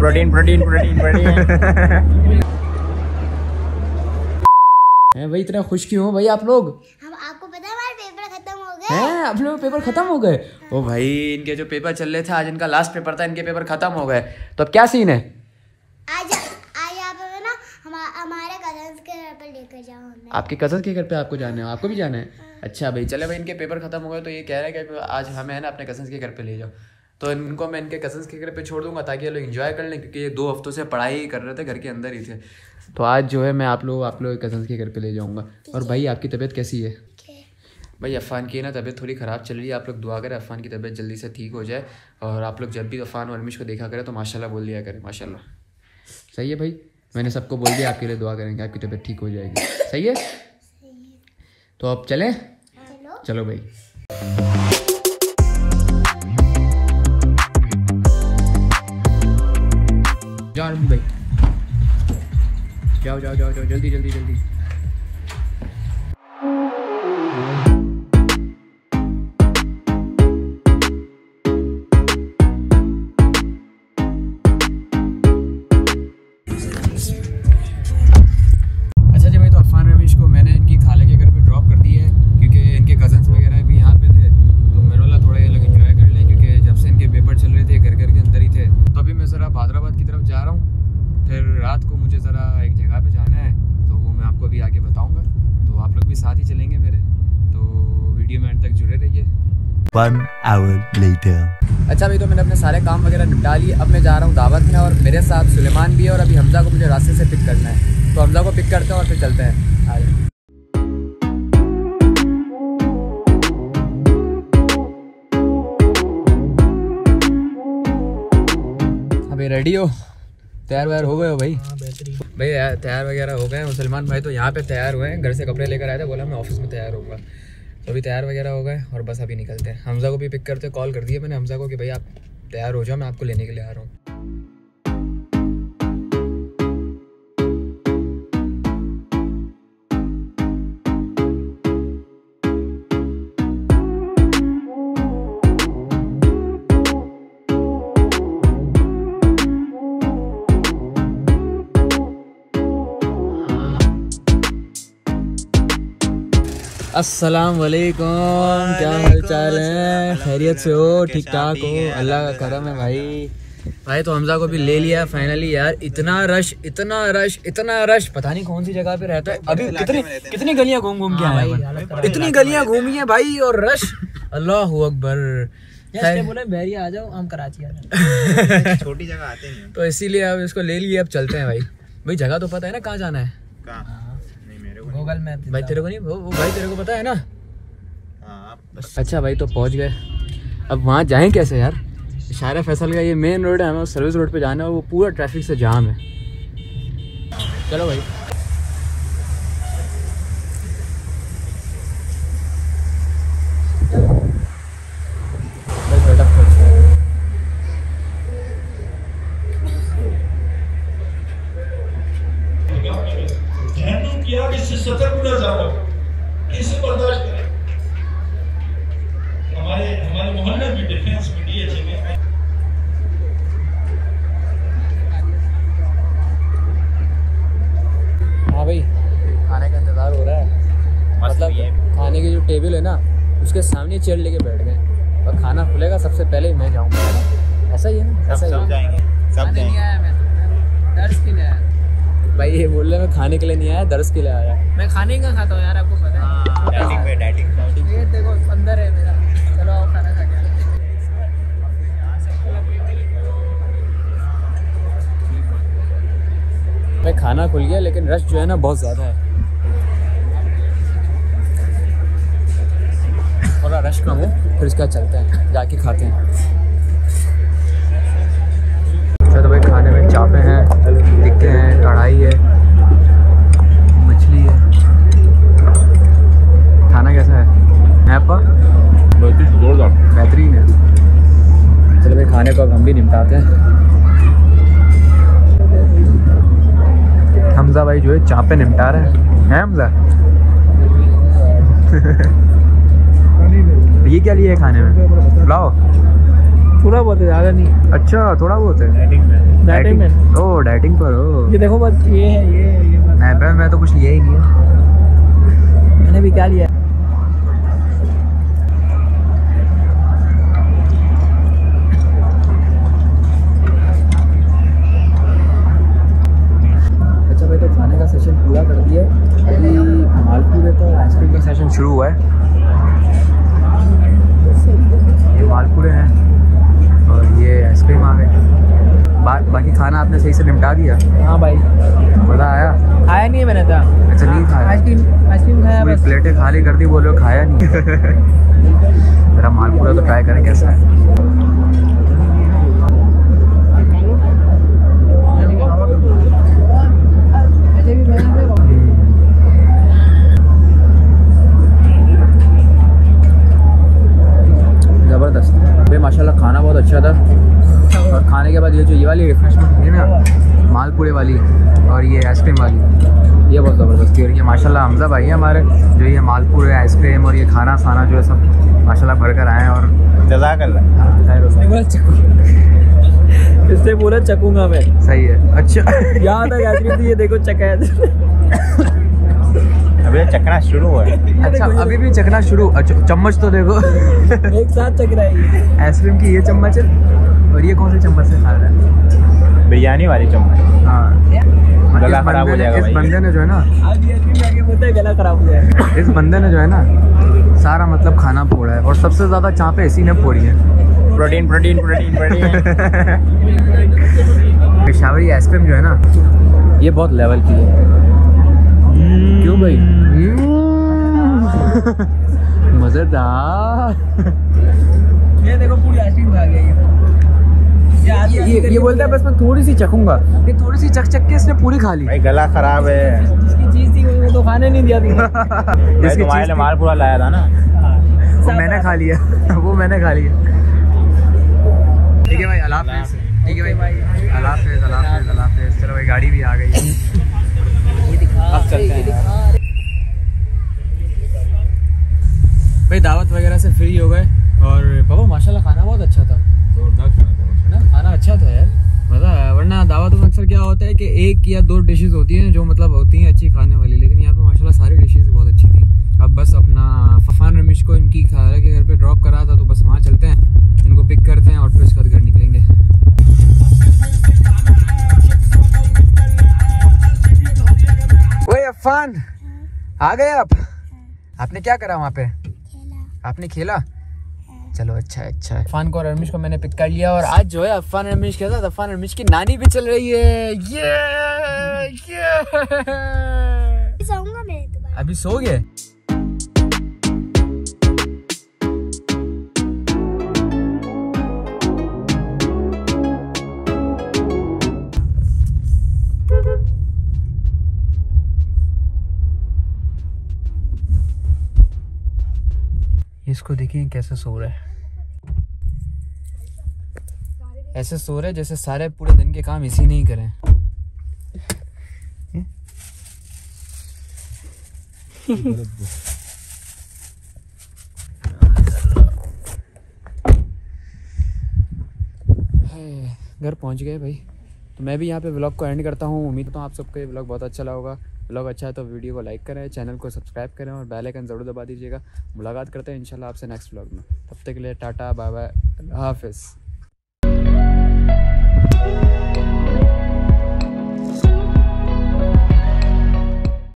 Protein protein protein protein. भाई इतना खुश क्यों हो भाई आप लोग? हम आपको पता है हमारे पेपर खत्म हो गए हैं? आप लोग पेपर खत्म हो गए? ओ भाई इनके जो पेपर चल रहे थे, आज इनका लास्ट पेपर था, इनके पेपर खत्म हो गए। तो अब क्या सीन है? आज आप हमें ना हमारे कजन्स के घर पर लेकर जाओ हमें। आपके कजन के घर पे आपको जाना है? आपको भी जाना है? अच्छा भाई चले भाई, इनके पेपर खत्म हो गए तो ये कह रहे हैं कि आज हमें है ना अपने कजन्स के घर पे ले जाओ। तो इनको मैं इनके कजन्स के घर पे छोड़ दूंगा ताकि ये लोग एंजॉय कर लें, क्योंकि ये 2 हफ्तों से पढ़ाई कर रहे थे, घर के अंदर ही थे। तो आज जो है मैं आप लोग कजन्स के घर पे ले जाऊंगा। और भाई आपकी तबीयत कैसी है? भाई अफ़ान की ना तबीयत थोड़ी ख़राब चल रही है, आप लोग दुआ करें अफ़ान की तबीयत जल्दी से ठीक हो जाए। और आप लोग जब भी अफ़ान और अरमिश को देखा करें तो माशाल्लाह बोल दिया करें, माशाल्लाह। सही है भाई, मैंने सबको बोल दिया आपके लिए दुआ करेंगे, आपकी तबीयत ठीक हो जाएगी। सही है? तो अब चलें? चलो भाई। जाओ भाई, जाओ जाओ जाओ जाओ, जल्दी जल्दी जल्दी। अच्छा जी भाई, तो अफ़ान रमीश को मैंने इनकी खाला के घर पे ड्रॉप कर दी है, क्योंकि इनके कज़न्स वगैरह भी यहाँ पे थे। तो मेरे वाला थोड़ा ये लोग एंजॉय कर लें, क्योंकि जब से इनके पेपर चल रहे थे घर के अंदर ही थे। तो अभी मैं ज़रा हैदराबाद की तरफ जा रहा हूँ, फिर रात को मुझे ज़रा एक जगह पे जाना है, तो वो मैं आपको अभी आगे बताऊँगा। तो आप लोग भी साथ ही चलेंगे मेरे, तो वीडियो में एंड तक जुड़े रहिए। 1 hour later। अच्छा भाई, तो मैंने अपने सारे काम वगैरह निपटा लिए। अब मैं जा रहा हूँ दावत में, और मेरे साथ सुलेमान भी है, और अभी हमजा को मुझे रास्ते से पिक करना है। तो हमजा को पिक करते हैं और फिर चलते हैं। आगे अभी रेडी हो? तैयार वैयार हो गए हो भाई? भाई तैयार वगैरह हो गए। मुसलमान भाई तो यहाँ पे तैयार हुए हैं, घर से कपड़े लेकर आए थे, बोला मैं ऑफिस में तैयार होऊंगा। तो अभी तैयार वगैरह हो गए और बस अभी निकलते हैं। हमजा को भी पिक करते, कॉल कर दिए मैंने हमजा को कि भाई आप तैयार हो जाओ, मैं आपको लेने के लिए आ रहा हूँ। अस्सलाम वालेकुम, क्या हाल चाल है? खैरियत से हो? ठीक ठाक हो? अल्लाह का करम है भाई। तो हमजा को भी ले लिया फाइनली। यार इतना रश इतना रश इतना रश, पता नहीं कौन सी जगह पे रहता है। अभी कितनी गलियां घूम के आए हैं, इतनी गलियां घूमी है भाई, और रश अल्लाह अकबर। बोले बहरिया आ जाओ, हम कराची आ जाओ। छोटी जगह आते हैं तो इसीलिए अब इसको ले लिए, अब चलते हैं भाई। जगह तो पता है ना कहाँ जाना है? गूगल मैप भाई, तेरे को नहीं भाई, तेरे को पता है ना? अच्छा भाई, तो पहुंच गए। अब वहाँ जाएं कैसे यार? इशारा फैसल का ये मेन रोड है, हमें सर्विस रोड पे जाना है, और वो पूरा ट्रैफिक से जाम है। चलो भाई। हमारे मोहल्ले में डिफेंस में DH में हाँ भाई, खाने का इंतज़ार हो रहा है। मतलब खाने की जो टेबल है ना, उसके सामने चेयर लेके बैठ गए, और खाना खुलेगा सबसे पहले मैं जाऊँगा, है ना? ऐसा ही है ना? ऐसा ही जाएंगे, सब नहीं आया मैं, दर्स के लिए आया भाई। ये बोल रहे मैं खाने के लिए नहीं आया, दर्स के लिए आया। मैं खाने का खाता हूँ यार, आपको पता है। डाइटिंग ये देखो अंदर है मेरा। चलो आओ खाना खा के। भाई खाना खुल गया, लेकिन रश जो है ना बहुत ज़्यादा है। थोड़ा रश कम हो, फिर इसका चलते हैं, जाके खाते हैं। तो भाई खाने में चापे हैं, टिक्के हैं, कढ़ाई है, मछली है। खाना कैसा है? बेहतरीन है। चलो भाई, खाने को अब हम भी निपटाते हैं। हमजा भाई जो है चापे निपटा रहे हैं हमजा। ये क्या लिए है खाने में? पुलाव। थोड़ा बहुत है, ज़्यादा नहीं। अच्छा थोड़ा बहुत है। डाइटिंग में। ओ डाइटिंग पर हो। ये देखो बस ये है, ये बस। मैं तो कुछ लिया ही नहीं है। मैंने भी क्या लिया? अच्छा भाई, तो खाने का सेशन पूरा कर दिया। अभी मालपुरे तो आइसक्रीम का सेशन शुरू हुआ है। ये मालपुरे हैं और ये आइसक्रीम आ गई। बाकी खाना आपने सही से निपटा दिया? हाँ भाई, मज़ा आया? खाया नहीं है मैंने तो। अच्छा नहीं खाया? आइसक्रीम खाया पूरी बस। प्लेटें खाली कर दी, बोलो खाया नहीं। मेरा मालपुरा तो ट्राई करें कैसा है। ज़बरदस्त भाई, माशाल्लाह खाना बहुत अच्छा था। और खाने के बाद ये वाली रिफ्रेशमेंट थी ना, मालपुरे वाली और ये आइसक्रीम वाली, ये बहुत ज़बरदस्त थी। और ये माशाल्लाह हमजा भाई हैं हमारे, जो ये मालपुरे आइसक्रीम और ये खाना जो है सब माशाल्लाह भर कर आए हैं। और इससे बोला चकूंगा मैं। सही है। अच्छा यहाँ तक आइसक्रीम थी, ये देखो चका। अभी चखना शुरू हुआ है। अच्छा अभी भी चखना शुरू। अच्छा चम्मच तो देखो। एक साथ चक रहा है। आइसक्रीम की ये चम्मच है और ये कौन से चम्मच से खा रहा है? बिरयानी वाली चम्मच। हाँ, गला खराब हो जाएगा इस भाई। बंदे ने जो है ना, आज ये आइसक्रीम आगे बोलता है गला खराब हो जाएगा। इस बंदे ने जो है ना सारा मतलब खाना फोड़ा है। और सबसे ज़्यादा चाँपे इसी ने फोड़ी है। Protein protein protein protein. पेशावरी आइसक्रीम जो है ना, ये बहुत लेवल की है। क्यों भाई? मज़ेदार। ये देखो पूरी आइसक्रीम खा गया ये बोलता है बस मैं थोड़ी सी चखूंगा। ये थोड़ी सी चख के इसने पूरी खा ली। भाई गला खराब है। जिसकी चीज थी वो तो खाने नहीं दिया तुमने। मैं तुम्हारे लिए मालपुरा लाया था ना। वो मैंने खा लिया। वो मैंने खा लिया। ठीक है भाई, अल्लाह हाफ़िज़। ठीक है भाई, अल्लाह हाफ़िज़, अल्लाह हाफ़िज़, अल्लाह हाफ़िज़। चलो भाई, गाड़ी भी आ गई है। अब चलते हैं भाई। दावत वगैरह से फ्री हो गए। और पापा माशाल्लाह खाना बहुत अच्छा था। जोरदार खाना था ना, खाना अच्छा था यार, मज़ा आया। वरना दावतों में अक्सर क्या होता है कि एक या दो डिशेस होती हैं जो मतलब होती हैं अच्छी खाने वाली, लेकिन यहाँ पे माशाल्लाह सारी डिशेस बहुत अच्छी थी। अब बस अपना फफान रमीश को इनकी खाला के घर पे ड्रॉप करा था, तो बस वहाँ चलते हैं, इनको पिक करते हैं और फिर उसके बाद घर निकलेंगे। ओए अफ़ान, आ गए आप? आपने क्या करा वहाँ पे? आपने खेला? चलो अच्छा है, अच्छा है। अफ़ान को और रमीश को मैंने पिक कर लिया। और आज जो है अफ़ान रमीश के साथ अफ़ान रमीश की नानी भी चल रही है। ये सोऊंगा मैं दोबारा। अभी सो गए? इसको देखिए कैसे सो रहा है। ऐसे सो रहे जैसे सारे पूरे दिन के काम इसी ने ही करें। घर पहुंच गए भाई। तो मैं भी यहाँ पे व्लॉग को एंड करता हूँ। उम्मीद करता हूँ आप सबको ये व्लॉग बहुत अच्छा लगा होगा। व्लॉग अच्छा है तो वीडियो को लाइक करें, चैनल को सब्सक्राइब करें और बेल आइकन ज़रूर दबा दीजिएगा। मुलाकात करते हैं इंशाल्लाह आपसे नेक्स्ट व्लॉग में। तब तक के लिए टाटा, बाय बाय, अल्लाह हाफ़िज़।